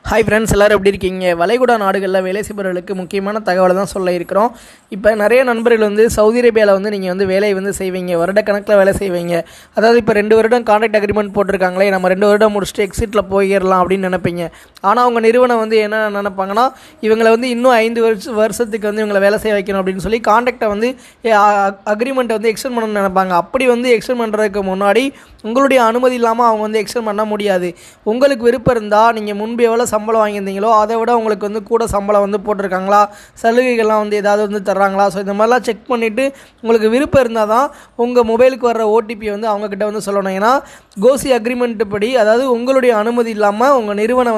Hi friends, எல்லோரும் எப்படி இருக்கீங்க? வளைகுடா நாடுகளில் வேலை செய்பவர்களுக்கு முக்கியமான தகவலை தான் சொல்ல இருக்கிறோம். இப்போ நிறைய நண்பர்கள் சவுதி அரேபியாவில் நீங்கள் வேலையை செய்வீங்க, வருடக்கணக்கில் வேலை செய்வீங்க. அதாவது இப்போ 2 வருடம் கான்ட்ராக்ட் அக்ரிமெண்ட் போட்டிருக்காங்களே, நம்ம 2 வருடம் முடிச்சுட்டு எக்ஸிட்டில் போயிடலாம் அப்படின்னு நினைப்பீங்க. ஆனால் அவங்க நிறுவனம் என்ன நினைப்பாங்கன்னா, இவங்களை இன்னும் 5 வருஷத்துக்கு இவங்களை வேலை செய்ய வைக்கணும் அப்படின்னு சொல்லி கான்ட்ராக்டை அக்ரிமெண்ட்டை எக்ஸ்டெண்ட் பண்ணணும்னு நினைப்பாங்க. அப்படி எக்ஸ்டெண்ட் பண்ணுறதுக்கு முன்னாடி உங்களுடைய அனுமதி இல்லாமல் அவங்க எக்ஸ்டெண்ட் பண்ண முடியாது. உங்களுக்கு விருப்பம் இருந்தால் நீங்கள் முன்பு எவ்வளோ சம்பளம் வாங்கியிருந்தீங்களோ அதை விட உங்களுக்கு கூட சம்பளம் போட்டிருக்காங்களா, சலுகைகள்லாம் ஏதாவது தர்றாங்களா, ஸோ இந்த மாதிரிலாம் செக் பண்ணிவிட்டு உங்களுக்கு விருப்பம் இருந்தால் தான் உங்கள் மொபைலுக்கு வர்ற ஓடிபி அவங்கக்கிட்ட சொல்லணும். ஏன்னா கோசி அக்ரிமெண்ட் படி, அதாவது உங்களுடைய அனுமதி இல்லாமல் உங்கள் நிறுவனம்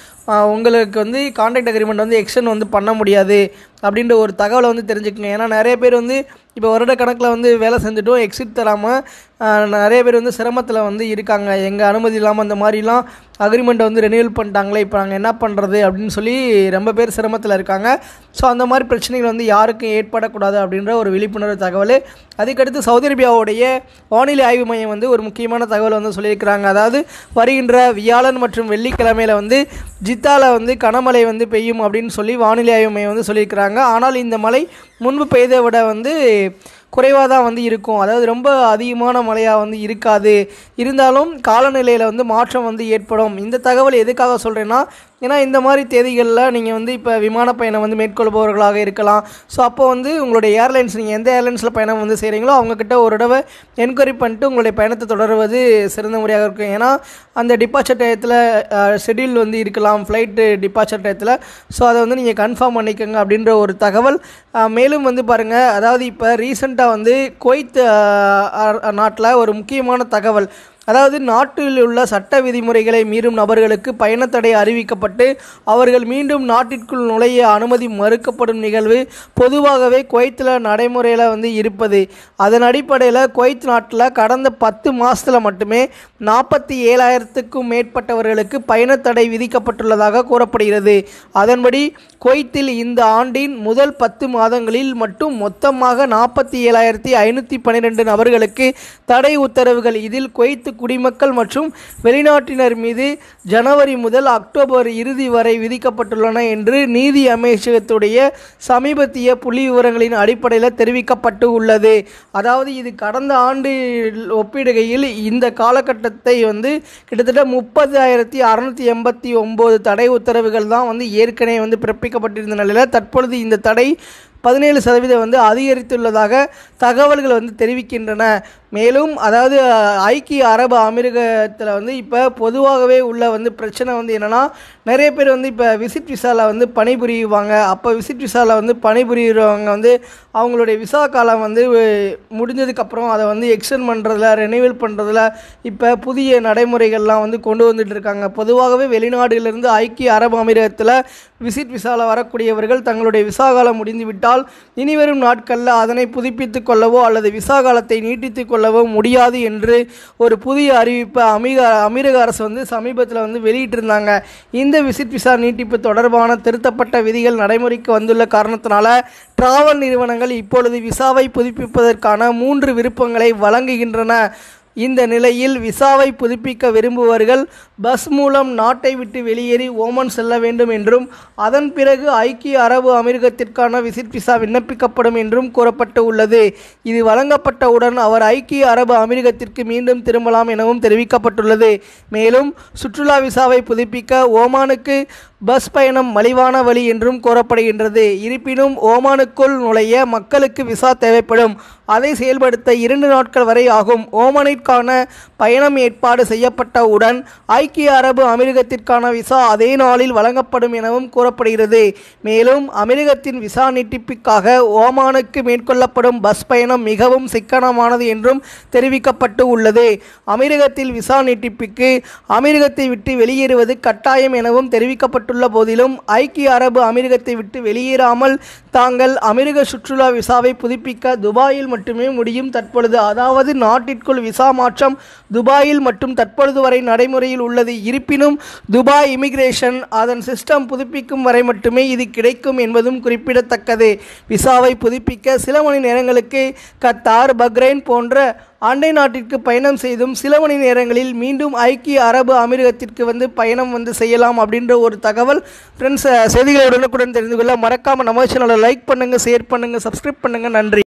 உங்களுக்கு கான்ட்ராக்ட் அக்ரிமெண்ட் எக்ஸ்டெண்ட் பண்ண முடியாது அப்படின்ற ஒரு தகவலை தெரிஞ்சுக்கங்க. ஏன்னா நிறைய பேர் இப்போ வருடக்கணக்கில் வேலை செஞ்சுட்டும் எக்ஸிட் தராமல் நிறைய பேர் சிரமத்தில் இருக்காங்க. எங்கள் அனுமதி இல்லாமல் அந்த மாதிரிலாம் அக்ரிமெண்ட்டை ரெனியூவல் பண்ணிட்டாங்களே, இப்போ நாங்கள் என்ன பண்ணுறது அப்படின்னு சொல்லி ரொம்ப பேர் சிரமத்தில் இருக்காங்க. ஸோ அந்த மாதிரி பிரச்சனைகள் யாருக்கும் ஏற்படக்கூடாது அப்படின்ற ஒரு விழிப்புணர்வு தகவல். அதுக்கடுத்து சவுதி அரேபியாவுடைய வானிலை ஆய்வு மையம் ஒரு முக்கியமான தகவல் சொல்லியிருக்கிறாங்க. அதாவது வருகின்ற வியாழன் மற்றும் வெள்ளிக்கிழமையில் ஜித்தாவில் கனமழை பெய்யும் அப்படின்னு சொல்லி வானிலை ஆய்வு மையம் சொல்லியிருக்கிறாங்க. ஆனால் இந்த மழை முன்பு பெய்தை விட குறைவாக தான் இருக்கும். அதாவது ரொம்ப அதிகமான மழையாக இருக்காது. இருந்தாலும் காலநிலையில் மாற்றம் ஏற்படும். இந்த தகவல் எதுக்காக சொல்கிறேன்னா, ஏன்னா இந்த மாதிரி தேதிகளில் நீங்கள் இப்போ விமான பயணம் மேற்கொள்பவர்களாக இருக்கலாம். ஸோ அப்போ உங்களுடைய ஏர்லைன்ஸ், நீங்கள் எந்த ஏர்லைன்ஸில் பயணம் செய்கிறீங்களோ அவங்கக்கிட்ட ஒரு தடவை என்கொயரி பண்ணிட்டு உங்களுடைய பயணத்தை தொடர்வது சிறந்த முறையாக இருக்கும். ஏன்னா அந்த டிபார்ச்சர் டயத்தில் ஷெட்யூல் இருக்கலாம், ஃப்ளைட்டு டிபார்ச்சர் டயத்தில். ஸோ அதை நீங்கள் கன்ஃபார்ம் பண்ணிக்கோங்க அப்படின்ற ஒரு தகவல். மேலும் பாருங்கள், அதாவது இப்போ ரீசெண்டாக குவைத் நாட்டில் ஒரு முக்கியமான தகவல். அதாவது நாட்டில் உள்ள சட்ட விதிமுறைகளை மீறும் நபர்களுக்கு பயணத்தடை அறிவிக்கப்பட்டு அவர்கள் மீண்டும் நாட்டிற்குள் நுழைய அனுமதி மறுக்கப்படும் நிகழ்வு பொதுவாகவே குவைத்தில் நடைமுறையில் இருப்பது. அதன் அடிப்படையில் குவைத் நாட்டில் கடந்த 10 மாதத்தில் மட்டுமே 47,000க்கும் மேற்பட்டவர்களுக்கு பயணத்தடை விதிக்கப்பட்டுள்ளதாக கூறப்படுகிறது. அதன்படி குவைத்தில் இந்த ஆண்டின் முதல் 10 மாதங்களில் மட்டும் மொத்தமாக 47,512 நபர்களுக்கு தடை உத்தரவுகள், இதில் குவைத் குடிமக்கள் மற்றும் வெளிநாட்டினர் மீது ஜனவரி முதல் அக்டோபர் இறுதி வரை விதிக்கப்பட்டுள்ளன என்று நீதி அமைச்சகத்துடைய சமீபத்திய புள்ளி விவரங்களின் அடிப்படையில் தெரிவிக்கப்பட்டு உள்ளது. அதாவது இது கடந்த ஆண்டு ஒப்பிடுகையில் இந்த காலகட்டத்தை கிட்டத்தட்ட 30,689 தடை உத்தரவுகள் தான் ஏற்கனவே பிறப்பிக்கப்பட்டிருந்த நிலையில் தற்பொழுது இந்த தடை 17% அதிகரித்துள்ளதாக தகவல்கள் தெரிவிக்கின்றன. மேலும் அதாவது ஐக்கிய அரபு அமீரகத்தில் இப்போ பொதுவாகவே உள்ள பிரச்சனை என்னென்னா, நிறைய பேர் இப்போ விசிட் விசாவில் பணிபுரிவாங்க. அப்போ விசிட் விசாவில் பணிபுரிகிறவங்க அவங்களுடைய விசா காலம் முடிஞ்சதுக்கப்புறம் அதை எக்ஸ்டெண்ட் பண்ணுறதுல, ரெனியூவல் பண்ணுறதுல இப்போ புதிய நடைமுறைகள்லாம் கொண்டு வந்துட்டு இருக்காங்க. பொதுவாகவே வெளிநாடுகளிலிருந்து ஐக்கிய அரபு அமீரகத்தில் விசிட் விசாவில் வரக்கூடியவர்கள் தங்களுடைய விசா காலம் முடிந்துவிட்டால் இனிவரும் நாட்களில் அதனை புதுப்பித்துக் கொள்ளவோ அல்லது விசா காலத்தை நீட்டித்துக் கொள்ளவோ முடியாது என்று ஒரு புதிய அறிவிப்பை அமீரக அரசு சமீபத்தில் வெளியிட்டிருந்தாங்க. இந்த விசிட் விசா நீட்டிப்பு தொடர்பான திருத்தப்பட்ட விதிகள் நடைமுறைக்கு வந்துள்ள காரணத்தினால டிராவல் நிறுவனங்கள் இப்பொழுது விசாவை புதுப்பிப்பதற்கான 3 விருப்பங்களை வழங்குகின்றன. இந்த நிலையில் விசாவை புதுப்பிக்க விரும்புபவர்கள் பஸ் மூலம் நாட்டை விட்டு வெளியேறி ஓமன் செல்ல வேண்டும் என்றும் அதன் பிறகு ஐக்கிய அரபு அமீரகத்திற்கான விசிட் விசா விண்ணப்பிக்கப்படும் என்றும் கூறப்பட்டு உள்ளது. இது வழங்கப்பட்டவுடன் அவர் ஐக்கிய அரபு அமீரகத்திற்கு மீண்டும் திரும்பலாம் எனவும் தெரிவிக்கப்பட்டுள்ளது. மேலும் சுற்றுலா விசாவை புதுப்பிக்க ஓமானுக்கு பஸ் பயணம் மலிவான வழி என்றும் கூறப்படுகின்றது. இருப்பினும் ஓமானுக்குள் நுழைய மக்களுக்கு விசா தேவைப்படும். அதை செயல்படுத்த 2 நாட்கள் வரை ஆகும். ஓமானிற்கான பயணம் ஏற்பாடு செய்யப்பட்டவுடன் ஐக்கிய அரபு அமீரகத்திற்கான விசா அதே நாளில் வழங்கப்படும் எனவும் கூறப்படுகிறது. மேலும் அமீரகத்தின் விசா நீட்டிப்புக்காக ஓமானுக்கு மேற்கொள்ளப்படும் பஸ் பயணம் மிகவும் சிக்கனமானது என்றும் தெரிவிக்கப்பட்டு உள்ளது. அமீரகத்தில் விசா நீட்டிப்புக்கு அமீரகத்தை விட்டு வெளியேறுவது கட்டாயம் எனவும் தெரிவிக்கப்பட்டுள்ள போதிலும் ஐக்கிய அரபு அமீரகத்தை விட்டு வெளியேறாமல் தாங்கள் அமீரக சுற்றுலா விசாவை புதுப்பிக்க துபாயில் மட்டுமே முடியும். தற்பொழுது அதாவது நாட்டிற்குள் விசா மாற்றம் துபாயில் மட்டும் தற்பொழுது வரை நடைமுறையில் உள்ளது. இருப்பினும் துபாய் இமிகிரேஷன் அதன் சிஸ்டம் புதுப்பிக்கும் வரை மட்டுமே இது கிடைக்கும் என்பதும் குறிப்பிடத்தக்கது. விசாவை புதுப்பிக்க சில மணி நேரங்களுக்கு கத்தார், பஹ்ரைன் போன்ற அண்டை நாட்டிற்கு பயணம் செய்தும் சில மணி நேரங்களில் மீண்டும் ஐக்கிய அரபு அமீரகத்திற்கு வந்து பயணம் வந்து செய்யலாம் அப்படின்ற ஒரு தகவல். ஃப்ரெண்ட்ஸ், செய்திகளை உடனுக்குடன் தெரிந்து கொள்ள மறக்காமல் நம்ம சேனலை லைக் பண்ணுங்கள், ஷேர் பண்ணுங்கள், சப்ஸ்கிரைப் பண்ணுங்கள். நன்றி.